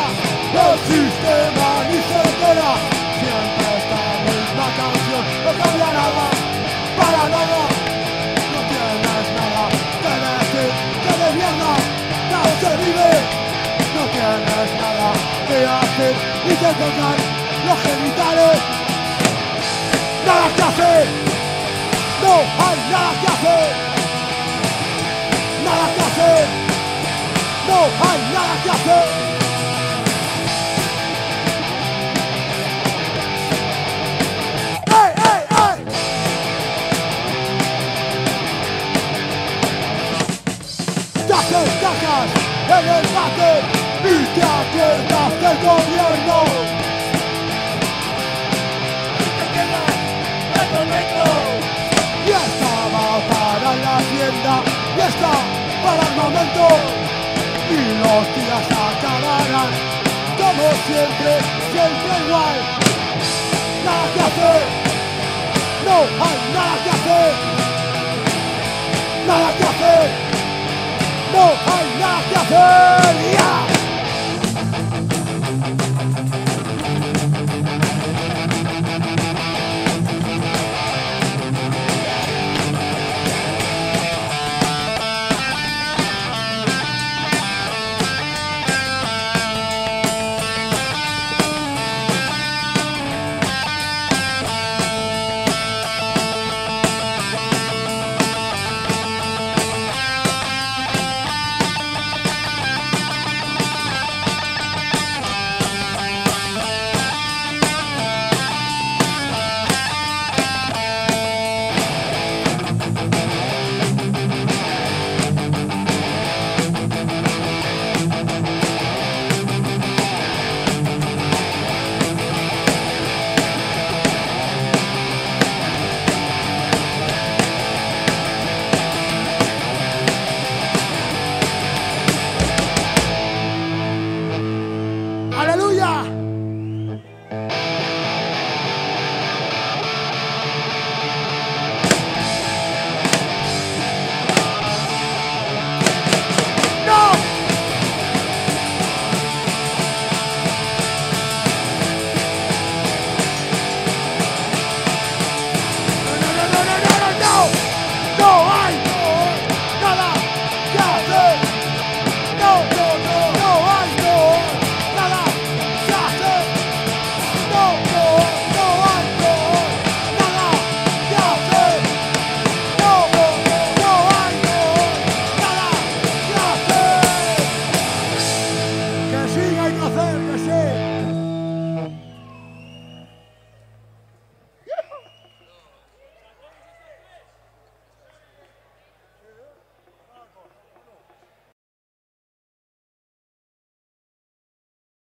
el sistema ni se entera. Siempre esta misma canción, no cambia nada, para nada. No tienes nada que decir, que de mierda no se vive. No tienes nada que hacer y que tocar los genitales. Nada que hacer, no hay nada que hacer. Nada que hacer, no hay nada que hacer. ¡Ey, ey, ey! Te haces cajas en el váter y te acuerdas del gobierno. Y estaba para la tienda, y está para el momento. Y los días acabarán, como siempre, siempre igual. Nada que hacer, no hay nada que hacer. Nada que hacer, no hay nada que hacer. ¡Ya!